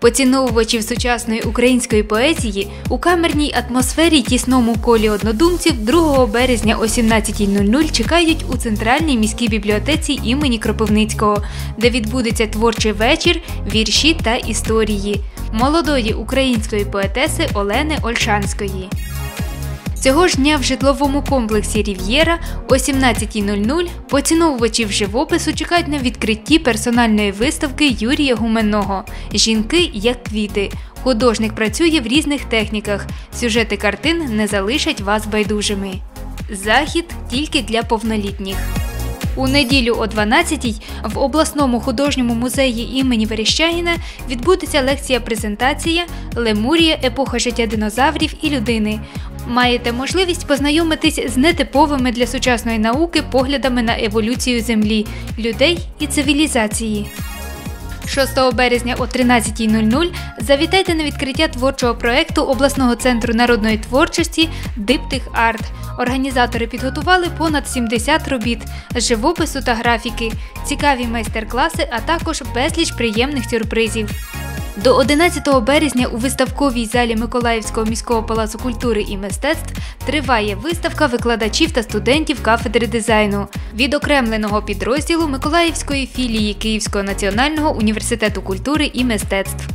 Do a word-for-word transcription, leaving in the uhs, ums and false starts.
Поціновувачів сучасної української поезії у камерній атмосфері тісному колі однодумців другого березня о сімнадцятій нуль нуль чекають у Центральній міській бібліотеці імені Кропивницького, де відбудеться творчий вечір, вірші та історії молодої української поетеси Олени Ольшанської. Цього ж дня в житловому комплексі «Рів'єра» о сімнадцятій нуль нуль поціновувачів живопису чекають на відкритті персональної виставки Юрія Гуменного «Жінки як квіти». Художник працює в різних техніках. Сюжети картин не залишать вас байдужими. Захід тільки для повнолітніх. У неділю о дванадцятій в обласному художньому музеї імені Верещагіна відбудеться лекція-презентація «Лемурія. Епоха життя динозаврів і людини». Маєте можливість познайомитись з нетиповими для сучасної науки поглядами на еволюцію Землі, людей і цивілізації. шостого березня о тринадцятій нуль нуль завітайте на відкриття творчого проєкту обласного центру народної творчості «Диптих Арт». Організатори підготували понад сімдесят робіт з живопису та графіки, цікаві майстер-класи, а також безліч приємних сюрпризів. До одинадцятого березня у виставковій залі Миколаївського міського палацу культури і мистецтв триває виставка викладачів та студентів кафедри дизайну відокремленого підрозділу Миколаївської філії Київського національного університету культури і мистецтв.